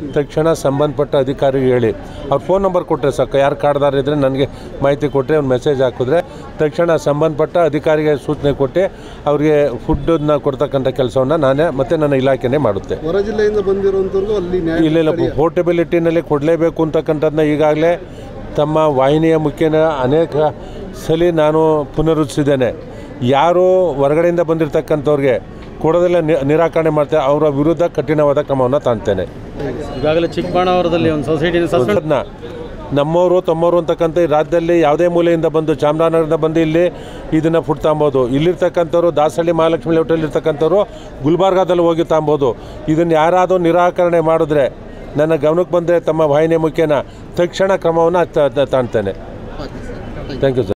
ತಕ್ಷಣ ಸಂಬಂಧಪಟ್ಟ ಅಧಿಕಾರಿಗೆ ಹೇಳಿ ಅವ್ರ ಫೋನ್ ನಂಬರ್ ಕೊಟ್ಟರೆ ಸಾಕು. ಯಾರು ಕಾರ್ಡ್ದಾರ ಇದ್ದರೆ ನನಗೆ ಮಾಹಿತಿ ಕೊಟ್ಟರೆ ಒಂದು ಮೆಸೇಜ್ ಹಾಕಿದ್ರೆ ತಕ್ಷಣ ಸಂಬಂಧಪಟ್ಟ ಅಧಿಕಾರಿಗೆ ಸೂಚನೆ ಕೊಟ್ಟು ಅವರಿಗೆ ಫುಡ್ಡನ್ನು ಕೊಡ್ತಕ್ಕಂಥ ಕೆಲಸವನ್ನು ನಾನೇ ಮತ್ತು ನನ್ನ ಇಲಾಖೆನೇ ಮಾಡುತ್ತೆ. ಹೊರ ಜಿಲ್ಲೆಯಿಂದ ಬಂದಿರುವಂಥವ್ರಿಗೂ ಅಲ್ಲಿ ಇಲ್ಲ ಪೋರ್ಟಬಿಲಿಟಿನಲ್ಲಿ ಕೊಡಲೇಬೇಕು ಅಂತಕ್ಕಂಥದ್ದನ್ನ ಈಗಾಗಲೇ ತಮ್ಮ ವಾಹಿನಿಯ ಮುಖ್ಯನ ಅನೇಕ ಸಲ ನಾನು ಪುನರುತ್ಸಿದ್ದೇನೆ. ಯಾರು ಹೊರಗಡೆಯಿಂದ ಬಂದಿರತಕ್ಕಂಥವ್ರಿಗೆ ಕೊಡೋದೆಲ್ಲ ನಿರಾಕರಣೆ ಮಾಡ್ತಾರೆ, ಅವರ ವಿರುದ್ಧ ಕಠಿಣವಾದ ಕ್ರಮವನ್ನು ತಾಣ್ತೇನೆ. ಈಗಾಗಲೇ ಚಿಕ್ಕಬಳ್ಳಾಪುರದಲ್ಲಿ ಒಂದು ಸೊಸೈಟಿನ ನಮ್ಮವರು ತಮ್ಮವರು ಅಂತಕ್ಕಂಥ ಈ ರಾಜ್ಯದಲ್ಲಿ ಯಾವುದೇ ಮೂಲೆಯಿಂದ ಬಂದು ಚಾಮರಾಜನಗರದಿಂದ ಬಂದು ಇಲ್ಲಿ ಇದನ್ನು ಫುಡ್ ತಾಂಬೋದು. ಇಲ್ಲಿರ್ತಕ್ಕಂಥವ್ರು ದಾಸಹಳ್ಳಿ ಮಹಾಲಕ್ಷ್ಮಿ ಹೋಟೆಲ್ ಇರ್ತಕ್ಕಂಥವ್ರು ಗುಲ್ಬರ್ಗಾದಲ್ಲಿ ಹೋಗಿ ತಾಂಬೋದು. ಇದನ್ನು ಯಾರಾದರೂ ನಿರಾಕರಣೆ ಮಾಡಿದ್ರೆ ನನ್ನ ಗಮನಕ್ಕೆ ಬಂದರೆ ತಮ್ಮ ವಾಹಿನಿಯ ಮುಖ್ಯನ ತಕ್ಷಣ ಕ್ರಮವನ್ನು ತಾಣ್ತೇನೆ. Thank you sir.